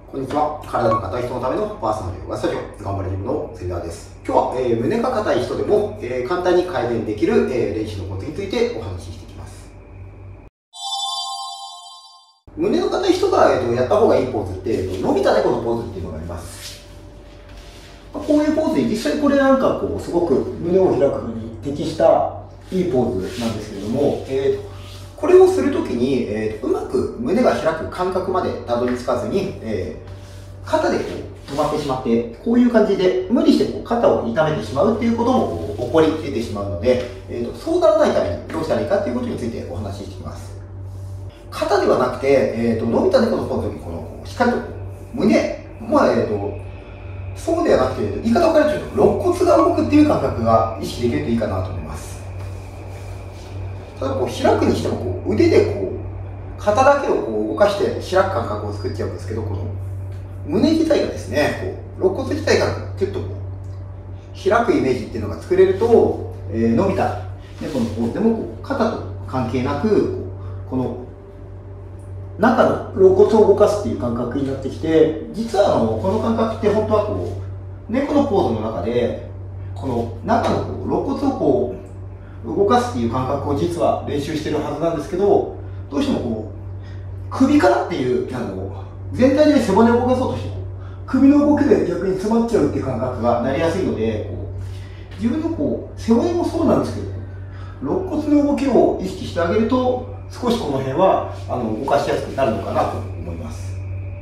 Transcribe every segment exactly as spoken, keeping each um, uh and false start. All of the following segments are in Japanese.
こんにちは。体の硬い人のためのパーソナルヨガスタジオ、頑張れジムのセミナーです。今日は、えー、胸が硬い人でも、えー、簡単に改善できる、えー、練習のコツについてお話ししていきます。胸の硬い人が、えー、とやった方がいいポーズって、えー、と伸びた猫のポーズっていうのがあります。まあ、こういうポーズで実際これなんかこうすごく胸を開くのに適したいいポーズなんですけれども、えーとこれをするときに、えー、うまく胸が開く感覚までたどり着かずに、えー、肩でこう止まってしまって、こういう感じで無理してこう肩を痛めてしまうっていうこともこう起こり出てしまうので、えーと、そうならないためにどうしたらいいかっていうことについてお話ししていきます。肩ではなくて、えーと、伸びた猫のポーズの時にこのしっかりと胸、まあえーと、そうではなくて、言い方を変えると肋骨が動くっていう感覚が意識できるといいかなと思います。例えばこう開くにしてもこう腕でこう肩だけをこう動かして開く感覚を作っちゃうんですけど、この胸自体がですね、こう肋骨自体がキュッとこう開くイメージっていうのが作れると、えー、伸びた猫のポーズでもこう肩と関係なくこうこの中の肋骨を動かすっていう感覚になってきて、実はあのこの感覚って本当はこう猫のポーズの中でこの中のこう肋骨をこう動かすっていう感覚を実は練習してるはずなんですけど、どうしてもこう首からっていうあの全体で背骨を動かそうとして首の動きで逆に詰まっちゃうっていう感覚がなりやすいので、こう自分のこう背骨もそうなんですけど、肋骨の動きを意識してあげると少しこの辺はあの動かしやすくなるのかなと思います。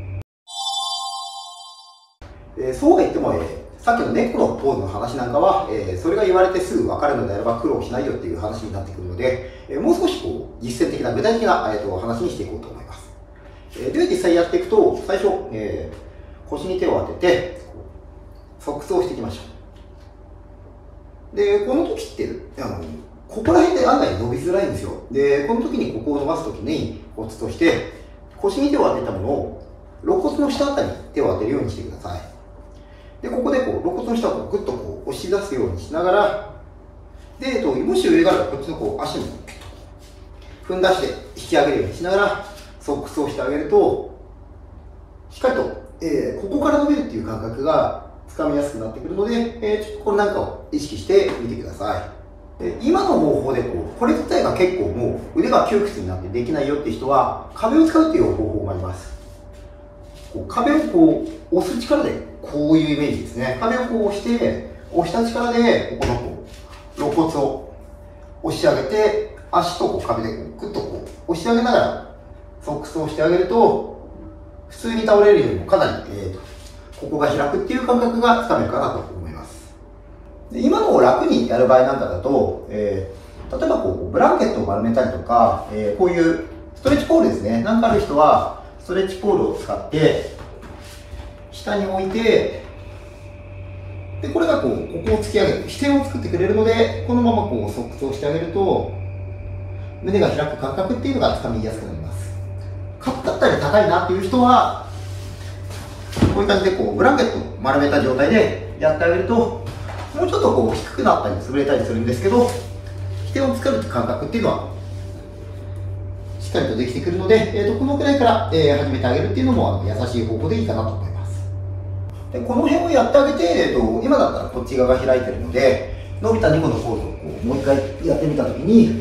えー、そうは言っても、えーさっきの猫のポーズの話なんかは、えー、それが言われてすぐ分かるのであれば苦労しないよっていう話になってくるので、えー、もう少しこう実践的な具体的な、えー、と話にしていこうと思います。えー、では実際やっていくと、最初、えー、腰に手を当てて側屈をしていきましょう。でこの時ってあのここら辺で案外伸びづらいんですよ。でこの時にここを伸ばす時にコツとして腰に手を当てたものを肋骨の下あたりに手を当てるようにしてください。でここでこう肋骨の下をグッとこう押し出すようにしながら、で、えっと、もし上があればこっちのこう足も踏ん出して引き上げるようにしながら側屈をしてあげると、しっかりと、えー、ここから伸びるっていう感覚がつかみやすくなってくるので、えー、ちょっとこれなんかを意識してみてください。で今の方法でこうこれ自体が結構もう腕が窮屈になってできないよっていう人は壁を使うっていう方法もあります。こう壁をこう押す力でこういうイメージですね。壁をこう押して押した力でここのこう肋骨を押し上げて、足とこう壁でこうグッとこう押し上げながら側屈をしてあげると、普通に倒れるよりもかなり、えーと、ここが開くっていう感覚がつかめるかなと思います。で今のを楽にやる場合なんかだと、えー、例えばこうブランケットを丸めたりとか、えー、こういうストレッチポールですね、なんかある人はストレッチポールを使って下に置いて、でこれがこうここを突き上げる支点を作ってくれるので、このままこう側屈をしてあげると胸が開く感覚っていうのがつかみやすくなります。肩だったり高いなっていう人はこういう感じでこうブランケットを丸めた状態でやってあげると、もうちょっとこう低くなったり潰れたりするんですけど、支点を作る感覚っていうのはしっかりとできてくるので、えー、とこのくらいから、えー、始めてあげるっていうのも優しい方法でいいかなと思います。でこの辺をやってあげて、えー、と今だったらこっち側が開いてるので、伸びたにこのポーズをこうもう一回やってみたときに、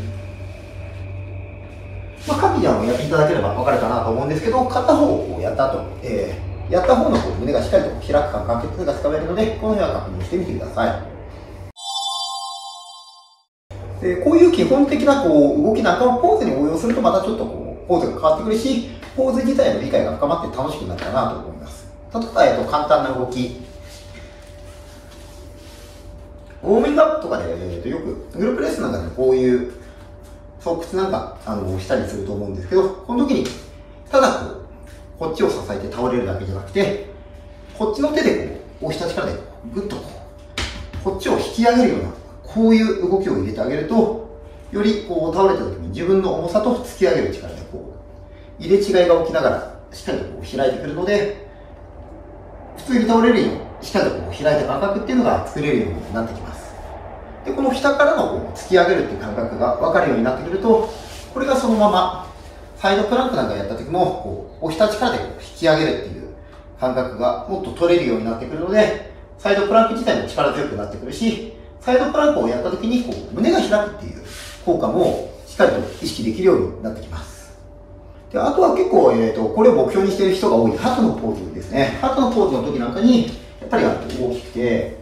まあ、カピちゃんをやっていただければ分かるかなと思うんですけど、片方をこうやった後、えー、やった方のこう胸がしっかりと開く感覚っていうのがつかめるので、この辺は確認してみてください。でこういう基本的なこう動きなんかをポーズに応用すると、またちょっとこうポーズが変わってくるし、ポーズ自体の理解が深まって楽しくなるかなと思います。例えば、えっと、簡単な動き、ウォーミングアップとかで、えー、とよくグループレッスンなんかでこういう側屈なんかあのしたりすると思うんですけど、この時にただこうこっちを支えて倒れるだけじゃなくて、こっちの手でこう押した力でグッとこうこっちを引き上げるようなこういう動きを入れてあげると、よりこう倒れた時に自分の重さと突き上げる力でこう入れ違いが起きながらしっかりとこう開いてくるので、普通に倒れるようにしっかりとこう開いた感覚っていうのが作れるようになってきます。でこの下からのこう突き上げるっていう感覚が分かるようになってくると、これがそのままサイドプランクなんかやった時もこう押した力でこう引き上げるっていう感覚がもっと取れるようになってくるので、サイドプランク自体も力強くなってくるし、サイドプランクをやった時にこう胸が開くっていう効果もしっかりと意識できるようになってきます。で、あとは結構、えーと、これを目標にしている人が多いハトのポーズですね。ハトのポーズの時なんかに、やっぱり大きくて、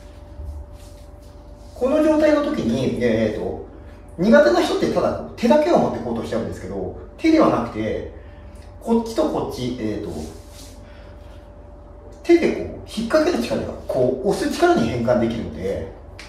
この状態の時に、えーと、苦手な人ってただ手だけを持ってこうとしちゃうんですけど、手ではなくて、こっちとこっち、えーと、手でこう引っ掛ける力がこう押す力に変換できるので、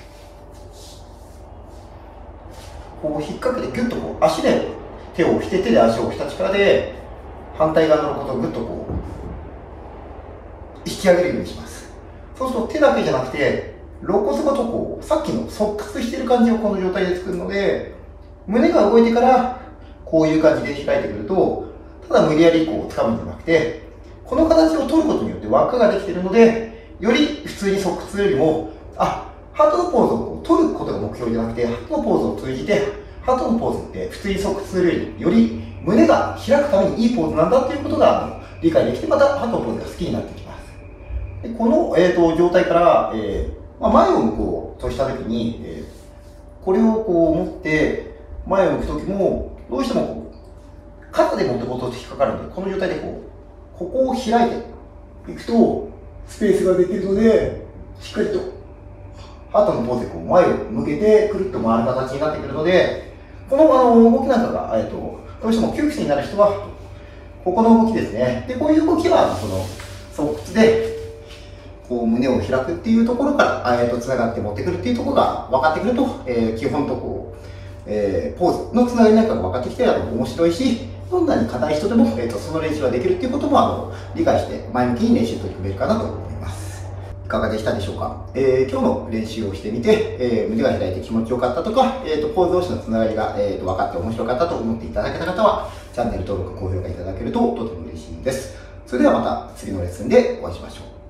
こう引っ掛けてギュッとこう足で手を押して手で足を押した力で反対側の肋骨をグッとこう引き上げるようにします。そうすると手だけじゃなくて肋骨ごとこうさっきの側屈してる感じをこの状態で作るので、胸が動いてからこういう感じで開いてくると、ただ無理やりこう掴むんじゃなくて、この形を取ることによって輪っかができているので、より普通に側屈よりも、あ、ハートのポーズを取ることが目標じゃなくて、ハートのポーズを通じて、ハートのポーズって普通に側屈するより、より胸が開くためにいいポーズなんだっていうことが理解できて、またハートのポーズが好きになってきます。でこの、えー、と状態から、えーまあ、前を向こうとしたときに、えー、これをこう持って前を向くときも、どうしてもこう肩で持ってこうと引っかかるので、この状態でこう、ここを開いていくとスペースができるので、しっかりとハートのポーズでこう前を向けてくるっと回る形になってくるので、このあの動きなんかが、えー、とどうしても窮屈になる人はここの動きですね。でこういう動きはその側屈でこう胸を開くっていうところから、えー、とつながって持ってくるっていうところが分かってくると、えー、基本とこう、えー、ポーズのつながりなんかが分かってきてあの面白いし、どんなに硬い人でも、えー、とその練習ができるっていうこともあの理解して前向きに練習取り組めるかなと思います。いかがでしたでしょうか。えー、今日の練習をしてみて、えー、胸が開いて気持ちよかったとか、えー、とポーズ同士のつながりが、えー、と分かって面白かったと思っていただけた方は、チャンネル登録、高評価いただけるととても嬉しいです。それではまた次のレッスンでお会いしましょう。